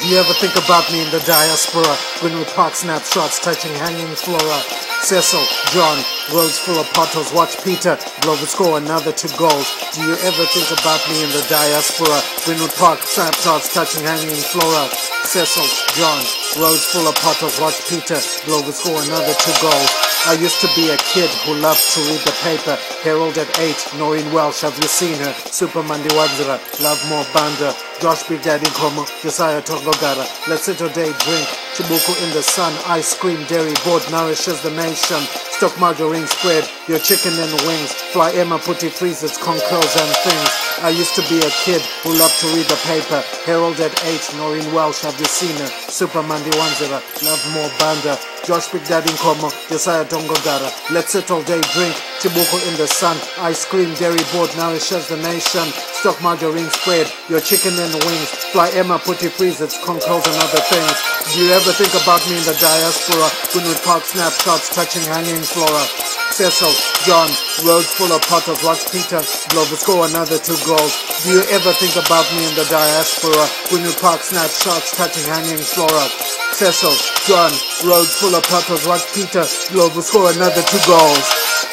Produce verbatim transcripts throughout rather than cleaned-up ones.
Do you ever think about me in the diaspora? Greenwood Park snapshots touching hanging flora. Cecil, John, Rhodes full of potholes. Watch Peter, Ndlovu score another two goals. Do you ever think about me in the diaspora? Greenwood Park snapshots touching hanging flora. Cecil, John, Rhodes full of potholes. Watch Peter, Ndlovu score another two goals. I used to be a kid who loved to read the paper. Herald at eight, Noreen Welsh, have you seen her? Supa, Mandiwanzira, Lovemore, Banda, Josh Big Daddy Nkomo, Josiah, Tongogara. Let's sit all day, drink. Chibuku in the sun, ice cream, Dairiboard nourishes the nation. Stork Margarine spread, your chicken and wings. Fly Maputi, Freezits, Kurls and things. I used to be a kid who loved to read the paper. Herald at eight, Noreen Welsh, have you seen her? Supa, Mandiwanzira, Lovemore, Banda, Josh Big Daddy Nkomo, Josiah, Tongogara. Let's sit all day, drink. Chibuku in the sun, ice cream, Dairiboard nourishes the nation. Stork Margarine spread, your chicken and wings. Fly Maputi, Freezits, Kurls and other things. Do you ever think about me in the diaspora? Greenwood Park snapshots touching hanging flora. Cecil, John, Rhodes full of potholes. Watch Peter, Ndlovu score another two goals. Do you ever think about me in the diaspora? Greenwood Park snapshots touching hanging flora. Cecil, John, Rhodes full of potholes. Watch Peter, Ndlovu score another two goals.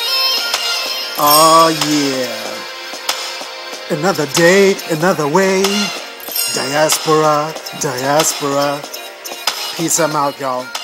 Oh yeah. Another day, another way. Diaspora, diaspora. Peace, I'm out, y'all.